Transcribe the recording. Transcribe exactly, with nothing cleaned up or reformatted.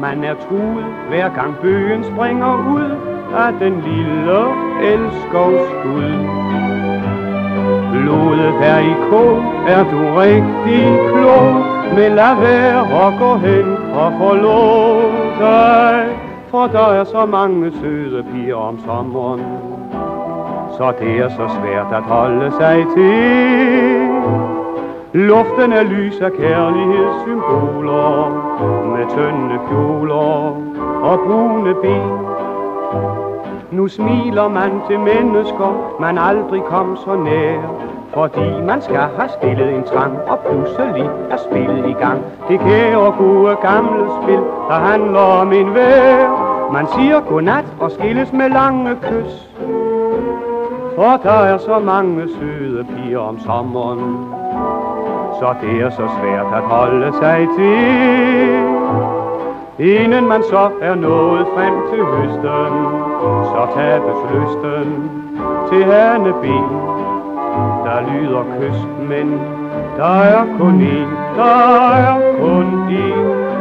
man er truet, hver gang bøgen springer ud af den lille elskovs skud. Blodet er i kog, er du rigtig klog, men lad være at gå hen og forlod dig, for der er så mange søde piger om sommeren, så det er så svært at holde sig til. Luften er lys af kærlighedssymboler, med tynde kjoler og brune ben. Nu smiler man til mennesker, man aldrig kom så nær, fordi man skal have stillet en trang, og pludselig er spillet i gang. Det kære gode gamle spil, der handler om en vejr. Man siger godnat og skilles med lange kys, for der er så mange søde piger om sommeren, så det er så svært at holde sig til. Inden man så er nået frem til høsten, så tabes lysten til haneben. Der lyder kyst, men der er kun en, der er kun en.